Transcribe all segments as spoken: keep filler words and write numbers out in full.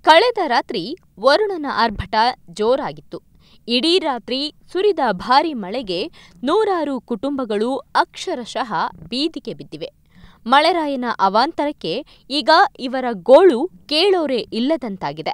ಕಳೆದ ರಾತ್ರಿ ವರುಣನ ಆರ್ಭಟ ಜೋರಾಗಿತ್ತು. ಇಡೀ ರಾತ್ರಿ ಸುರಿದ ಭಾರೀ ಮಳೆಗೆ ನೂರಾರು ಕುಟುಂಬಗಳು ಅಕ್ಷರಶಃ ಬೀದಿಗೆ ಬಿದ್ದಿವೆ. ಮಳೆರಾಯನ ಅವಾಂತರಕ್ಕೆ ಈಗ ಇವರ ಗೋಳು ಕೇಳೋರೇ ಇಲ್ಲದಂತಾಗಿದೆ.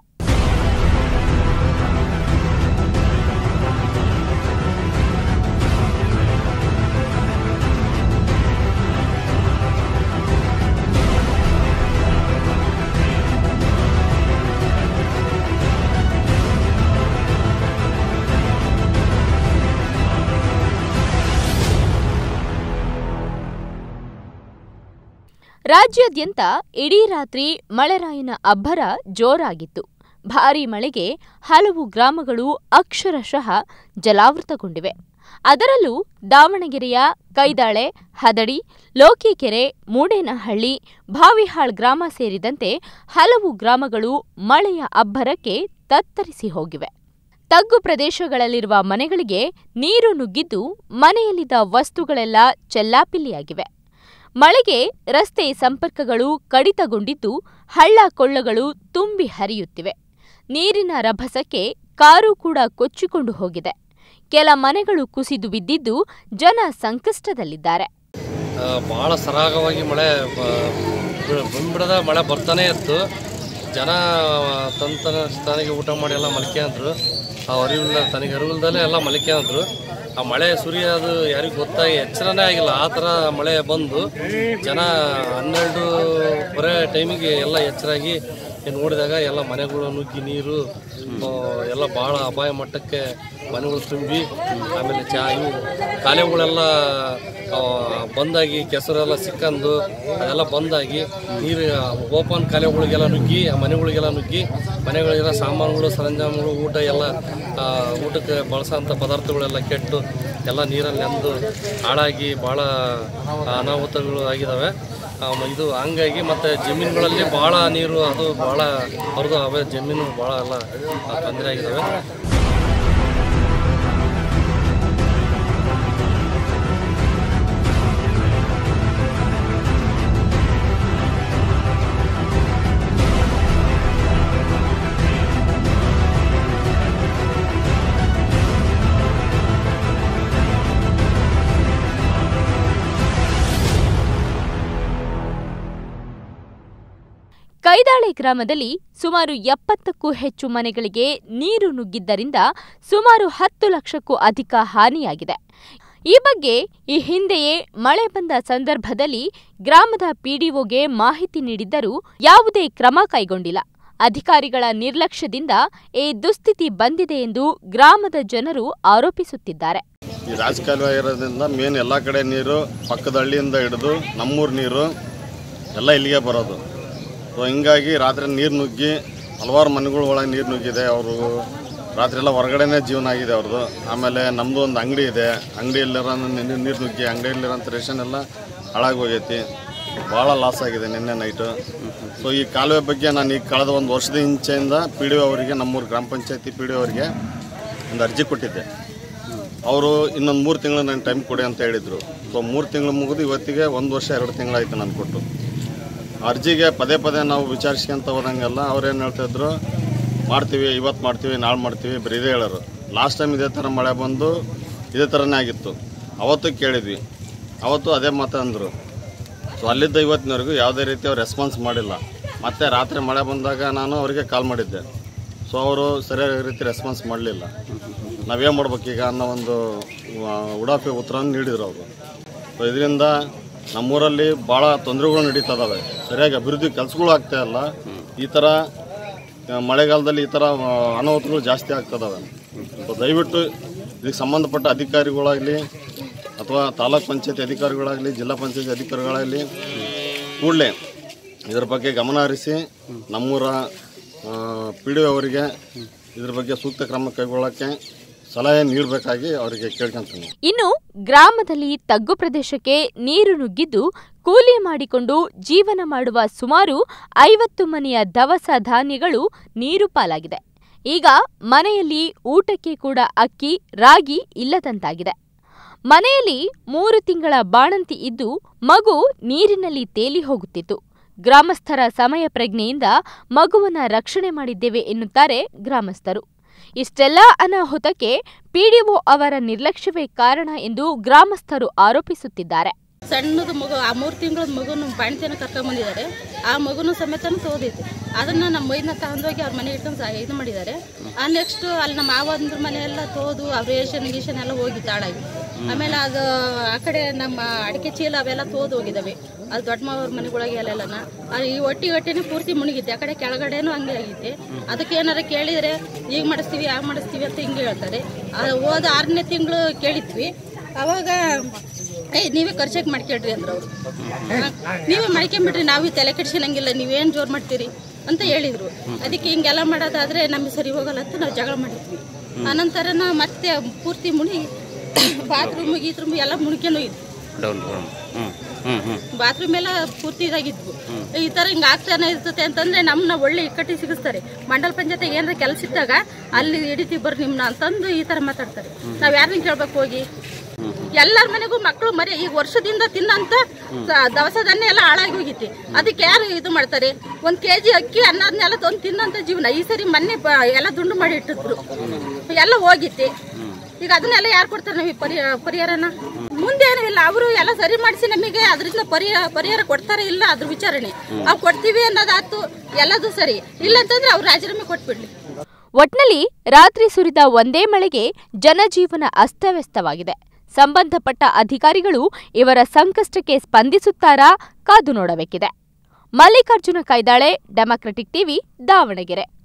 ರಾಜ್ಯಾದ್ಯಂತ ಇಡೀ ರಾತ್ರಿ ಮಳೆರಾಯನ ಅಬ್ಬರ ಜೋರಾಗಿತ್ತು. ಭಾರೀ ಮಳೆಗೆ ಹಲವು ಗ್ರಾಮಗಳು ಅಕ್ಷರಶಃ ಜಲಾವೃತಗೊಂಡಿವೆ. ಅದರಲ್ಲೂ ದಾವಣಗೆರೆಯ ಕೈದಾಳೆ, ಹದಡಿ, ಲೋಕಿಕೆರೆ, ಮೂಡೇನಹಳ್ಳಿ, ಭಾವಿಹಾಳ್ ಗ್ರಾಮ ಸೇರಿದಂತೆ ಹಲವು ಗ್ರಾಮಗಳು ಮಳೆಯ ಅಬ್ಬರಕ್ಕೆ ತತ್ತರಿಸಿ ಹೋಗಿವೆ. ತಗ್ಗು ಪ್ರದೇಶಗಳಲ್ಲಿರುವ ಮನೆಗಳಿಗೆ ನೀರು ನುಗ್ಗಿದ್ದು ಮನೆಯಲ್ಲಿದ್ದ ವಸ್ತುಗಳೆಲ್ಲ ಚೆಲ್ಲಾಪಿಲ್ಲಿಯಾಗಿವೆ. ಮಳೆಗೆ ರಸ್ತೆ ಸಂಪರ್ಕಗಳು ಕಡಿತಗೊಂಡಿದ್ದು ಹಳ್ಳ ಕೊಳ್ಳಗಳು ತುಂಬಿ ಹರಿಯುತ್ತಿವೆ. ನೀರಿನ ರಭಸಕ್ಕೆ ಕಾರು ಕೂಡ ಕೊಚ್ಚಿಕೊಂಡು ಹೋಗಿದೆ. ಕೆಲ ಮನೆಗಳು ಕುಸಿದು ಬಿದ್ದಿದ್ದು ಜನ ಸಂಕಷ್ಟದಲ್ಲಿದ್ದಾರೆ. ಬಹಳ ಸರಾಗವಾಗಿ ಮಳೆ ಬಂದ್ಬಿಡದ ಮಳೆ ಬರ್ತಾನೆ ಇತ್ತು. ಜನ ತನ್ನ ತನಗೆ ಊಟ ಮಾಡಿ ಎಲ್ಲ ಮಲಿಕೆ ಅಂದರು. ಆ ಅರಿವಿಲ್ಲ ತನಗೆ ಅರಿವಿಲ್ದಲೇ ಎಲ್ಲ ಮಲಿಕೆ ಅಂದರು. ಆ ಮಳೆ ಸುರಿಯೋದು ಯಾರಿಗೂ ಗೊತ್ತಾಗಿ ಎಚ್ಚರನೇ ಆಗಿಲ್ಲ. ಆ ಥರ ಮಳೆ ಬಂದು ಜನ ಹನ್ನೆರಡು ಬರೋ ಟೈಮಿಗೆ ಎಲ್ಲ ಎಚ್ಚರಾಗಿ ನೋಡಿದಾಗ ಎಲ್ಲ ಮನೆಗಳು ನುಗ್ಗಿ ನೀರು ಎಲ್ಲ ಭಾಳ ಅಪಾಯ ಮಟ್ಟಕ್ಕೆ ಮನೆಗಳು ತುಂಬಿ, ಆಮೇಲೆ ಚಾ ಇವು ಕಾಲುವೆಗಳೆಲ್ಲ ಬಂದಾಗಿ ಕೆಸರೆಲ್ಲ ಸಿಕ್ಕಂದು ಅದೆಲ್ಲ ಬಂದಾಗಿ ನೀರು ಓಪನ್ ಕಾಲುವೆಗಳಿಗೆಲ್ಲ ನುಗ್ಗಿ ಆ ಮನೆಗಳಿಗೆಲ್ಲ ನುಗ್ಗಿ ಮನೆಗಳಿಗೆಲ್ಲ ಸಾಮಾನುಗಳು ಸರಂಜಾಮಗಳು ಊಟ ಎಲ್ಲ ಊಟಕ್ಕೆ ಬಳಸೋಂಥ ಪದಾರ್ಥಗಳೆಲ್ಲ ಕೆಟ್ಟು ಎಲ್ಲ ನೀರಲ್ಲಿ ನೆಂದು ಹಾಳಾಗಿ ಭಾಳ ಅನಾಹುತಗಳು ಆಗಿದ್ದಾವೆ. ಇದು ಹಂಗಾಗಿ ಮತ್ತು ಜಮೀನುಗಳಲ್ಲಿ ಭಾಳ ನೀರು ಅದು ಭಾಳ ಹರಿದು ಅವೇ ಜಮೀನು ಭಾಳ ಎಲ್ಲ ತೊಂದರೆ ಆಗಿದ್ದಾವೆ. ಕೈದಾಳೆ ಗ್ರಾಮದಲ್ಲಿ ಸುಮಾರು ಎಪ್ಪತ್ತಕ್ಕೂ ಹೆಚ್ಚು ಮನೆಗಳಿಗೆ ನೀರು ನುಗ್ಗಿದ್ದರಿಂದ ಸುಮಾರು ಹತ್ತು ಲಕ್ಷಕ್ಕೂ ಅಧಿಕ ಹಾನಿಯಾಗಿದೆ. ಈ ಬಗ್ಗೆ ಈ ಹಿಂದೆಯೇ ಮಳೆ ಬಂದ ಸಂದರ್ಭದಲ್ಲಿ ಗ್ರಾಮದ ಪಿಡಿಒಗೆ ಮಾಹಿತಿ ನೀಡಿದ್ದರೂ ಯಾವುದೇ ಕ್ರಮ ಕೈಗೊಂಡಿಲ್ಲ. ಅಧಿಕಾರಿಗಳ ನಿರ್ಲಕ್ಷ್ಯದಿಂದ ಈ ದುಸ್ಥಿತಿ ಬಂದಿದೆ ಎಂದು ಗ್ರಾಮದ ಜನರು ಆರೋಪಿಸುತ್ತಿದ್ದಾರೆ. ಈ ರಾಜಕಾಲುವೆ ಇರೋದ್ರಿಂದ ಮೇನ್ ಎಲ್ಲ ಕಡೆ ನೀರು ಪಕ್ಕದ ಹಳ್ಳಿಯಿಂದ ಹಿಡಿದು ನಮ್ಮೂರು ನೀರು ಎಲ್ಲ ಇಲ್ಲಿಗೆ ಬರೋದು. ಸೊ ಹಿಂಗಾಗಿ ರಾತ್ರಿ ನೀರು ನುಗ್ಗಿ ಹಲವಾರು ಮನೆಗಳ ಒಳಗೆ ನೀರು ನುಗ್ಗಿದೆ. ಅವರು ರಾತ್ರಿ ಎಲ್ಲ ಹೊರಗಡೆನೇ ಜೀವನ ಆಗಿದೆ ಅವ್ರದ್ದು. ಆಮೇಲೆ ನಮ್ಮದು ಒಂದು ಅಂಗಡಿ ಇದೆ, ಅಂಗಡಿಯಲ್ಲಿರೋ ನೀರು ನುಗ್ಗಿ ಅಂಗಡಿಯಲ್ಲಿರೋಂಥ ರೇಷನ್ ಎಲ್ಲ ಹಾಳಾಗಿ ಹೋಗೈತಿ. ಭಾಳ ಲಾಸ್ ಆಗಿದೆ ನಿನ್ನೆ ನೈಟು. ಸೊ ಈ ಕಾಲುವೆ ಬಗ್ಗೆ ನಾನು ಈಗ ಕಳೆದ ಒಂದು ವರ್ಷದ ಇಂಚೆಯಿಂದ ಪಿ ಡಿ ಒ ಅವರಿಗೆ, ನಮ್ಮೂರು ಗ್ರಾಮ ಪಂಚಾಯತಿ ಪಿ ಡಿ ಒ ಅವರಿಗೆ ಒಂದು ಅರ್ಜಿ ಕೊಟ್ಟಿದ್ದೆ. ಅವರು ಇನ್ನೊಂದು ಮೂರು ತಿಂಗಳು ನಾನು ಟೈಮ್ ಕೊಡಿ ಅಂತ ಹೇಳಿದರು. ಸೊ ಮೂರು ತಿಂಗಳು ಮುಗಿದು ಇವತ್ತಿಗೆ ಒಂದು ವರ್ಷ ಎರಡು ತಿಂಗಳಾಯಿತು ನಾನು ಕೊಟ್ಟು. ಅರ್ಜಿಗೆ ಪದೇ ಪದೇ ನಾವು ವಿಚಾರಿಸ್ಕೊಂತ ಹೋದಂಗೆಲ್ಲ ಅವ್ರೇನು ಹೇಳ್ತಾಯಿದ್ರು, ಮಾಡ್ತೀವಿ ಇವತ್ತು ಮಾಡ್ತೀವಿ ನಾಳೆ ಮಾಡ್ತೀವಿ ಬರೀ ಇದೇ ಹೇಳೋರು. ಲಾಸ್ಟ್ ಟೈಮ್ ಇದೇ ಥರ ಮಳೆ ಬಂದು ಇದೇ ಥರನೇ ಆಗಿತ್ತು. ಅವತ್ತು ಕೇಳಿದ್ವಿ, ಅವತ್ತು ಅದೇ ಮಾತು ಅಂದರು. ಸೊ ಅಲ್ಲಿದ್ದ ಇವತ್ತಿನವರೆಗೂ ಯಾವುದೇ ರೀತಿ ಅವ್ರು ರೆಸ್ಪಾನ್ಸ್ ಮಾಡಿಲ್ಲ. ಮತ್ತು ರಾತ್ರಿ ಮಳೆ ಬಂದಾಗ ನಾನು ಅವರಿಗೆ ಕಾಲ್ ಮಾಡಿದ್ದೆ. ಸೊ ಅವರು ಸರಿಯಾದ ರೀತಿ ರೆಸ್ಪಾನ್ಸ್ ಮಾಡಲಿಲ್ಲ. ನಾವೇನು ಮಾಡ್ಬೇಕೀಗ ಅನ್ನೋ ಒಂದು ಉಡಾಫಿ ಉತ್ತರವನ್ನು ನೀಡಿದರು ಅವರು. ಸೊ ಇದರಿಂದ ನಮ್ಮೂರಲ್ಲಿ ಭಾಳ ತೊಂದರೆಗಳು ನಡೀತದಾವೆ. ಸರಿಯಾಗಿ ಅಭಿವೃದ್ಧಿ ಕೆಲಸಗಳು ಆಗ್ತಾ ಇಲ್ಲ. ಈ ಥರ ಮಳೆಗಾಲದಲ್ಲಿ ಈ ಥರ ಅನಾಹುತಗಳು ಜಾಸ್ತಿ ಆಗ್ತದವೆ. ಸೊ ದಯವಿಟ್ಟು ಇದಕ್ಕೆ ಸಂಬಂಧಪಟ್ಟ ಅಧಿಕಾರಿಗಳಾಗಲಿ ಅಥವಾ ತಾಲೂಕ್ ಪಂಚಾಯತಿ ಅಧಿಕಾರಿಗಳಾಗಲಿ ಜಿಲ್ಲಾ ಪಂಚಾಯತಿ ಅಧಿಕಾರಿಗಳಾಗಲಿ ಕೂಡಲೇ ಇದರ ಬಗ್ಗೆ ಗಮನ ಹರಿಸಿ ನಮ್ಮೂರ ಪಿ ಡಿ ಒ ಅವರಿಗೆ ಇದ್ರ ಬಗ್ಗೆ ಸೂಕ್ತ ಕ್ರಮ ಕೈಗೊಳ್ಳೋಕ್ಕೆ ಸಲಹೆ ನೀಡಬೇಕಾಗಿ ಅವರಿಗೆ ಕೇಳ್ಕೊಂತೀನಿ. ಇನ್ನು ಗ್ರಾಮದಲ್ಲಿ ತಗ್ಗು ಪ್ರದೇಶಕ್ಕೆ ನೀರು ನುಗ್ಗಿದ್ದು ಕೂಲಿ ಮಾಡಿಕೊಂಡು ಜೀವನ ಮಾಡುವ ಸುಮಾರು ಐವತ್ತು ಮನೆಯ ದವಸ ಧಾನ್ಯಗಳು ನೀರು ಪಾಲಾಗಿದೆ. ಈಗ ಮನೆಯಲ್ಲಿ ಊಟಕ್ಕೆ ಕೂಡ ಅಕ್ಕಿ, ರಾಗಿ ಇಲ್ಲದಂತಾಗಿದೆ. ಮನೆಯಲ್ಲಿ ಮೂರು ತಿಂಗಳ ಬಾಣಂತಿ ಇದ್ದು ಮಗು ನೀರಿನಲ್ಲಿ ತೇಲಿ ಹೋಗುತ್ತಿತ್ತು. ಗ್ರಾಮಸ್ಥರ ಸಮಯ ಪ್ರಜ್ಞೆಯಿಂದ ಮಗುವನ್ನ ರಕ್ಷಣೆ ಮಾಡಿದ್ದೇವೆ ಎನ್ನುತ್ತಾರೆ ಗ್ರಾಮಸ್ಥರು. ಇಷ್ಟೆಲ್ಲ ಅನಾಹುತಕ್ಕೆ ಪಿಡಿಒ ಅವರ ನಿರ್ಲಕ್ಷ್ಯವೇ ಕಾರಣ ಎಂದು ಗ್ರಾಮಸ್ಥರು ಆರೋಪಿಸುತ್ತಿದ್ದಾರೆ. ಸಣ್ಣದು ಮಗು, ಆ ಮೂರು ತಿಂಗಳ ಮಗುನು ಬಾಣತಿನ ಕರ್ಕೊಂಡ್ ಬಂದಿದ್ದಾರೆ. ಆ ಮಗುನು ಸಮೇತನೂ ತೋದೈತೆ. ಅದನ್ನ ನಮ್ಮ ಮೈನ ತಗೊಂಡೋಗಿ ಅವ್ರ ಮನೆ ಇಟ್ಕೊಂಡು ಇದು ಮಾಡಿದ್ದಾರೆ. ಆ ನೆಕ್ಸ್ಟ್ ಅಲ್ಲಿ ನಮ್ಮ ಮಾವಂದ್ರ ಮನೆಯೆಲ್ಲ ತೋದು ಅವ್ರ ರೇಷನ್ ಗೀಷನ್ ಎಲ್ಲ ಹೋಗಿ ತಾಳಾಗಿ. ಆಮೇಲೆ ಅದು ಆ ಕಡೆ ನಮ್ಮ ಅಡಿಕೆ ಚೀಲ ಅವೆಲ್ಲ ತೋದು ಹೋಗಿದ್ದಾವೆ. ಅದು ದೊಡ್ಡ ಮಾವ್ರ ಮನೆಗಳಿಗೆ ಅಲ್ಲೆಲ್ಲನ ಈ ಒಟ್ಟಿ ಒಟ್ಟಿನೇ ಪೂರ್ತಿ ಮುಳುಗಿತ್ತೆ. ಆ ಕಡೆ ಕೆಳಗಡೆನೂ ಹಂಗೆ ಆಗೈತೆ. ಅದಕ್ಕೆ ಏನಾರ ಕೇಳಿದರೆ ಈಗ ಮಾಡಿಸ್ತೀವಿ ಆಗ ಮಾಡಿಸ್ತೀವಿ ಅಂತ ಹಿಂಗೆ ಹೇಳ್ತಾರೆ. ಹೋದ ಆರನೇ ತಿಂಗಳು ಕೇಳಿದ್ವಿ. ಅವಾಗ ಏಯ್ ನೀವೇ ಖರ್ಚಾಗಿ ಮಾಡ್ಕೊಳ್ರಿ ಅಂದ್ರೆ ಅವರು ನೀವೇ ಮಾಡ್ಕೊಂಬಿಡ್ರಿ, ನಾವು ತಲೆ ಕೆಡ್ಸಿನಂಗಿಲ್ಲ, ನೀವೇನು ಜೋರು ಮಾಡ್ತೀರಿ ಅಂತ ಹೇಳಿದರು. ಅದಕ್ಕೆ ಹಿಂಗೆಲ್ಲ ಮಾಡೋದಾದರೆ ನಮಗೆ ಸರಿ ಹೋಗಲ್ಲ ಅಂತ ನಾವು ಜಗಳ ಮಾಡಿದ್ವಿ. ಆನಂತರ ನಾವು ಮತ್ತೆ ಪೂರ್ತಿ ಮುಳುಗಿ ಬಾತ್ರೂಮ್ ಗೀತ್ರೂಮ್ ಎಲ್ಲ ಮುಳುಗ್ಕೊಂಡು ಹೋಗಿದ್ವಿ. ಬಾತ್ರೂಮ್ ಎಲ್ಲ ಪೂರ್ತಿ ಇದಾಗಿದ್ವು. ಈ ಥರ ಹಿಂಗೆ ಆಗ್ತಾನೆ ಇರ್ತದೆ ಅಂತಂದರೆ ನಮ್ಮನ್ನ ಒಳ್ಳೆ ಇಕ್ಕಟ್ಟಿ ಸಿಗಿಸ್ತಾರೆ. ಮಂಡಲ ಪಂಚಾಯತಿಗೆ ಏನಾರ ಕೆಲಸ ಇದ್ದಾಗ ಅಲ್ಲಿ ಹಿಡಿತೀವಿ ಬರ್ರಿ ನಿಮ್ಮನ್ನ ಅಂತಂದು ಈ ಥರ ಮಾತಾಡ್ತಾರೆ. ನಾವು ಯಾರನ್ನ ಕೇಳ್ಬೇಕು ಹೋಗಿ? ಎಲ್ಲರ ಮನೆಗೂ ಮಕ್ಕಳು ಮರಿ ಈಗ ವರ್ಷದಿಂದ ತಿನ್ನಂತ ದವಸ ಧಾನ್ಯ ಎಲ್ಲ ಹಾಳಾಗಿ ಹೋಗಿತ್ತು. ಅದಕ್ಕೆ ಯಾರು ಇದು ಮಾಡ್ತಾರೆ? ಒಂದ್ ಕೆಜಿ ಅಕ್ಕಿ ಅನ್ನೋದನ್ನೆಲ್ಲ ತಂದು ತಿನ್ನಂತ ಜೀವನ. ಈ ಸರಿ ಮೊನ್ನೆ ಎಲ್ಲ ದುಂಡು ಮಾಡಿ ಇಟ್ಟಿದ್ರು, ಎಲ್ಲ ಹೋಗಿತ್ತು. ಈಗ ಅದನ್ನೆಲ್ಲ ಯಾರು ಕೊಡ್ತಾರೆ ನಮಗೆ ಪರಿಹಾರ ಪರಿಹಾರನ? ಮುಂದೇನು ಇಲ್ಲ, ಅವರು ಎಲ್ಲ ಸರಿ ಮಾಡಿಸಿ ನಮಗೆ ಅದರಿಂದ ಪರಿಹಾರ ಪರಿಹಾರ ಕೊಡ್ತಾರೆ ಇಲ್ಲ ಅದ್ರ ವಿಚಾರಣೆ. ಅವು ಕೊಡ್ತೀವಿ ಅನ್ನೋದಾತು ಎಲ್ಲದೂ ಸರಿ, ಇಲ್ಲ ಅಂತಂದ್ರೆ ಅವ್ರು ರಾಜೀನಾಮೆ ಕೊಟ್ಬಿಡ್ಲಿ. ಒಟ್ನಲ್ಲಿ ರಾತ್ರಿ ಸುರಿದ ಒಂದೇ ಮಳೆಗೆ ಜನಜೀವನ ಅಸ್ತವ್ಯಸ್ತವಾಗಿದೆ. ಸಂಬಂಧಪಟ್ಟ ಅಧಿಕಾರಿಗಳು ಇವರ ಸಂಕಷ್ಟಕ್ಕೆ ಸ್ಪಂದಿಸುತ್ತಾರಾ? ಕಾದು ನೋಡಬೇಕಿದೆ. Mallikarjuna Kaidale, democratic TV, Davanagere.